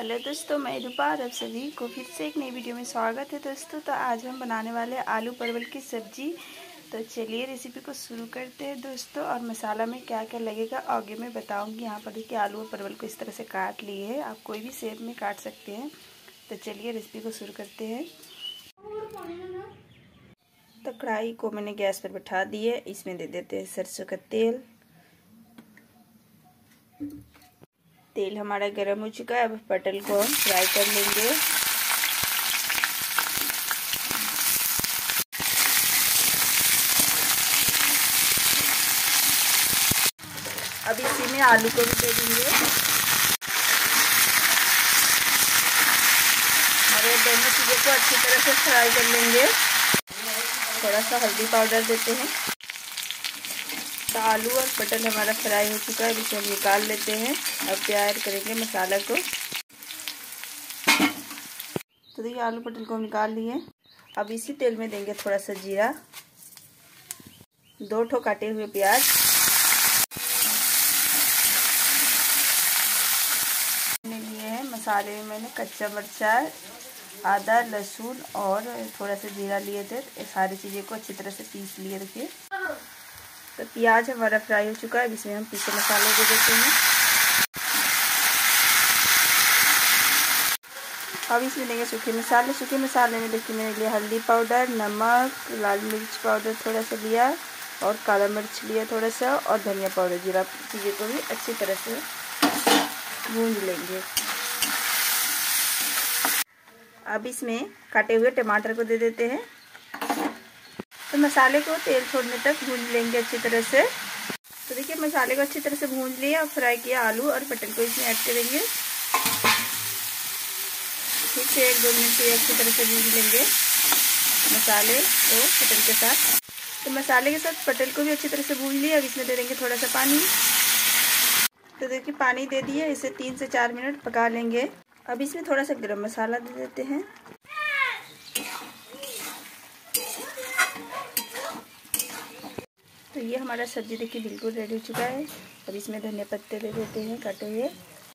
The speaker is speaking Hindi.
हेलो दोस्तों, मैं रूपा और आप सभी को फिर से एक नई वीडियो में स्वागत है। दोस्तों तो आज हम बनाने वाले हैं आलू परवल की सब्जी। तो चलिए रेसिपी को शुरू करते हैं दोस्तों। और मसाला में क्या क्या लगेगा आगे मैं बताऊंगी। यहाँ पर देखिए आलू और परवल को इस तरह से काट लिए है, आप कोई भी शेप में काट सकते हैं। तो चलिए रेसिपी को शुरू करते हैं। तो कढ़ाई को मैंने गैस पर बैठा दी है, इसमें दे देते हैं सरसों का तेल। तेल हमारा गर्म हो चुका है, अब पटल को हम फ्राई कर लेंगे। अब इसी में आलू को भी दे देंगे और ये दोनों चीज़ों को अच्छी तरह से फ्राई कर लेंगे। थोड़ा सा हल्दी पाउडर देते हैं। तो आलू और पटल हमारा फ्राई हो चुका है, इसे हम निकाल लेते हैं। अब तैयार करेंगे मसाला को। तो देखिए आलू पटल को हम निकाल लिए। अब इसी तेल में देंगे थोड़ा सा जीरा, 2 ठो काटे हुए प्याज, लिए हैं मसाले में मैंने कच्चा मिर्चा, आदा, लहसुन और थोड़ा सा जीरा लिए थे। ये सारी चीज़ें को अच्छी तरह से पीस लिए रखिए। तो प्याज हमारा फ्राई हो चुका है, इसमें हम पीसे मसाले दे देते हैं। अब इसमें देंगे सूखे मसाले। सूखे मसाले में देखिए मैंने लिया हल्दी पाउडर, नमक, लाल मिर्च पाउडर थोड़ा सा लिया और काला मिर्च लिया थोड़ा सा और धनिया पाउडर, जीरा। चीज़ें को भी अच्छी तरह से भून लेंगे। अब इसमें काटे हुए टमाटर को दे देते हैं। तो मसाले को तेल छोड़ने तक भून लेंगे अच्छी तरह से। तो देखिए मसाले को अच्छी तरह से भून लिया और फ्राई किया आलू और पटल को इसमें ऐड करेंगे। ठीक से 1-2 मिनट से अच्छी तरह से भून लेंगे मसाले को पटल के साथ। तो मसाले के साथ पटल को भी अच्छी तरह से भून लिया। अब इसमें दे देंगे थोड़ा सा पानी। तो देखिए पानी दे दिए, इसे 3 से 4 मिनट पका लेंगे। अब इसमें थोड़ा सा गरम मसाला दे देते हैं। तो ये हमारा सब्जी देखिए बिल्कुल रेडी हो चुका है। अब इसमें धनिया पत्ते दे देते हैं काटे हुए।